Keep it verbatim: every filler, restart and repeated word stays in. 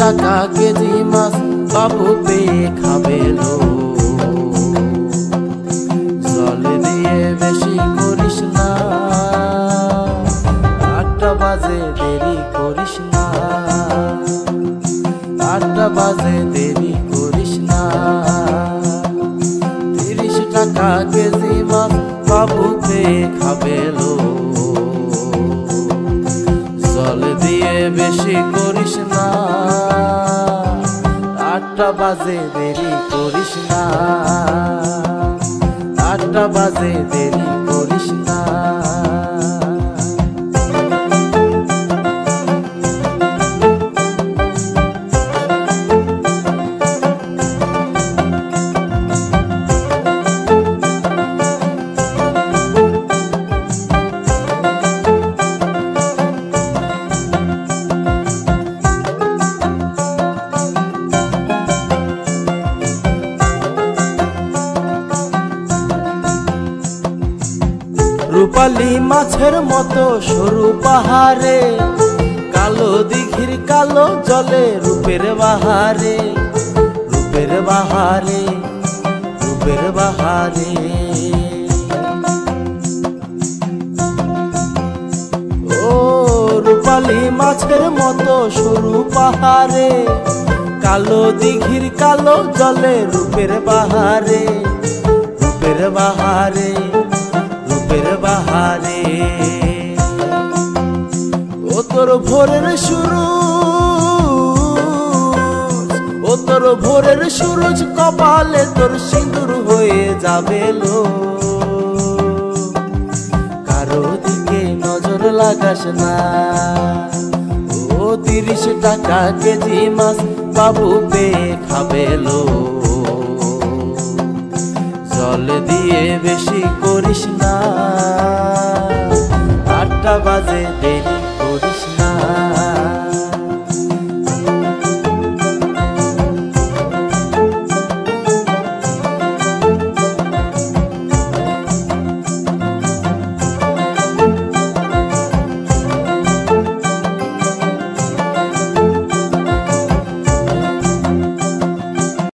টাকা কেজি মাছ বাবু পেয়ে খাবে লো। জল দিয়ে বেশি করিস না, আটটা বাজে দেরি করিস না, আটটা বাজে দেরি করিস না। তিরিশ টাকা কেজি মাছ বাবু পেয়ে খাবে লো। জল দিয়ে বেশি করিস না, আটটা বাজে দেরি করিস না, আটটা বাজে দেরি করিস না। রূপালী মাছের মতো সরু পাহাড়ে, কালো দিঘির কালো জলে রূপের বাহারে, রূপের বাহারে, রূপের বাহারে। ও রূপালী মাছের মতো সরু পাহাড়ে, কালো দিঘির কালো জলে রূপের বাহারে, রূপের বাহারে, রূপের বাহারে। ও তোর ভোরের শুরু, ও তোর ভোরের সুরজ কপালে তোর সিঁদুর হয়ে যাবে লো। কারো দিকে নজর লাগাস না, ও তিরিশ টাকা কেজি মাছ বাবু পেয়ে খাবে লো। জল দিয়ে বেশি করিস না,